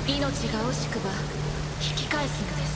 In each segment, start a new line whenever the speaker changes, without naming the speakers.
命が惜しくば引き返すのです。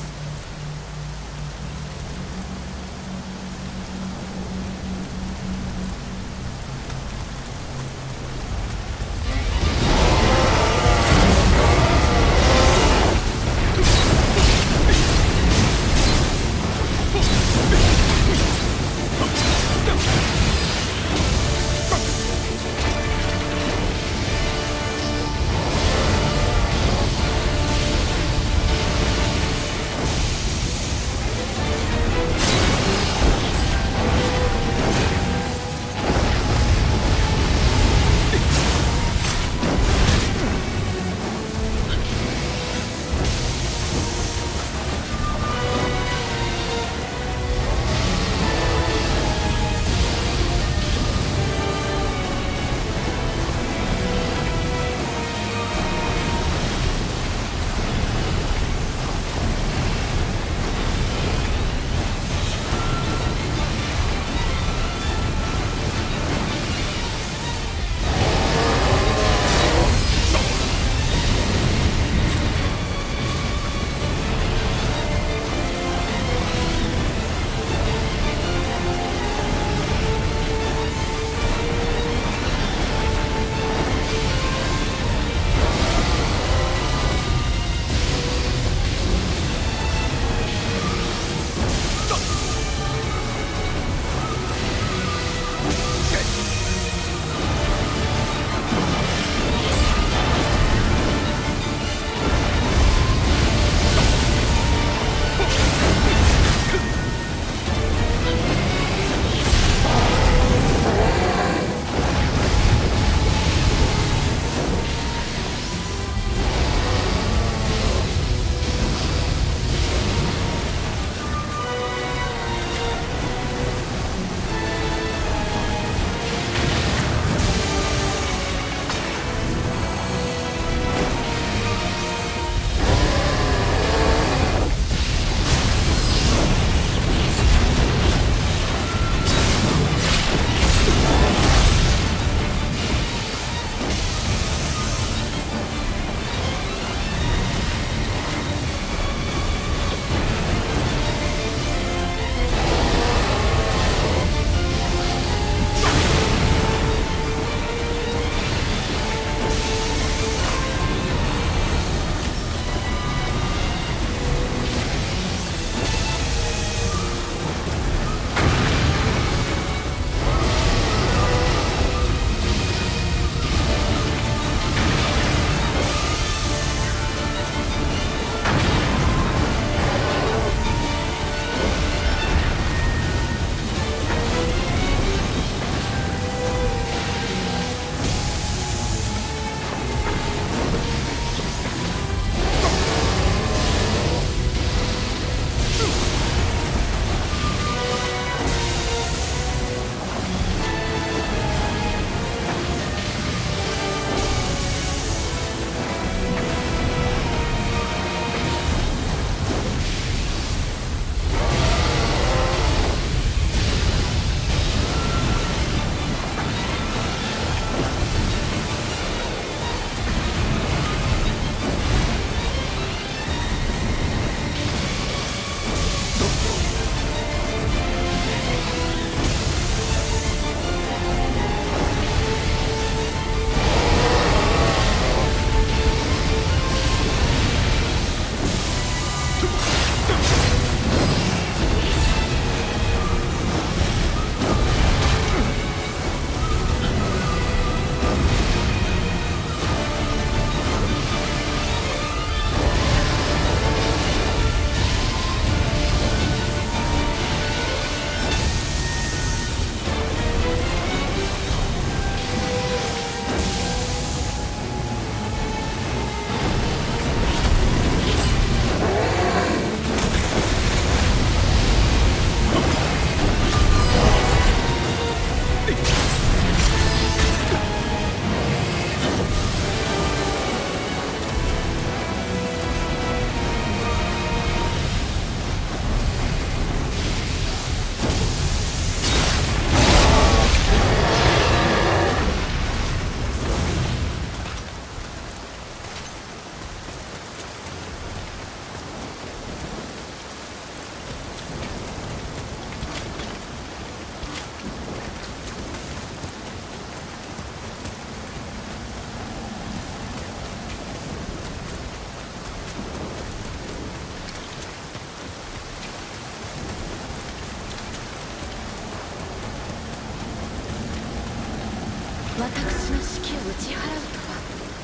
私の士気を打ち払うとは。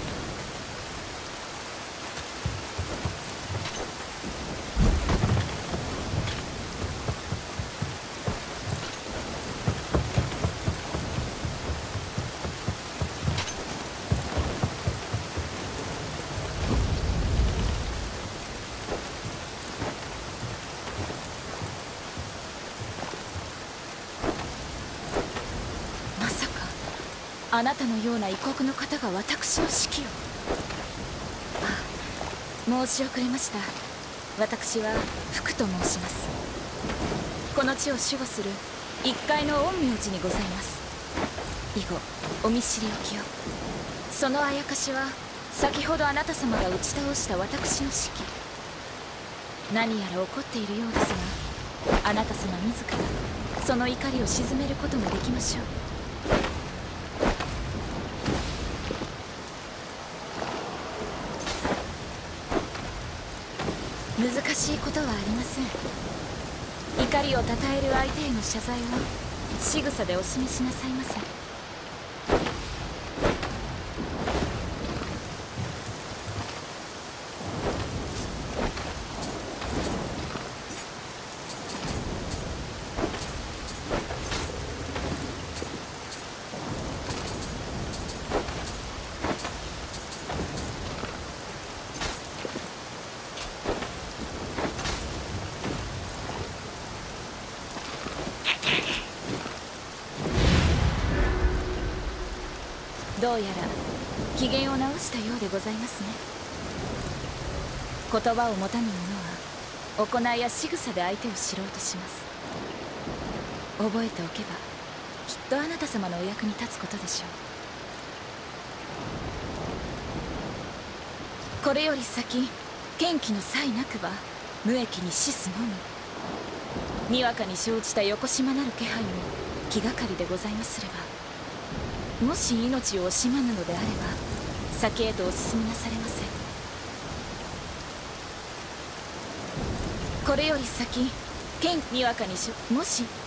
あなたのような異国の方が私の指揮を。ああ、申し遅れました。私は福と申します。この地を守護する一階の陰陽師にございます。以後お見知りおきを。そのあやかしは先ほどあなた様が打ち倒した私の指揮。何やら怒っているようですが、あなた様自らその怒りを鎮めることができましょう。難しいことはありません。怒りをたたえる相手への謝罪を仕草でお示しなさいませ。どうやら機嫌を直したようでございますね。言葉を持たぬ者は行いや仕草で相手を知ろうとします。覚えておけばきっとあなた様のお役に立つことでしょう。これより先剣気の際なくば無益に死すのみ。にわかに生じたよこしまなる気配も気がかりでございますれば、もし命を惜しまぬのであれば先へとお進みなされませ。これより先剣にわかにもし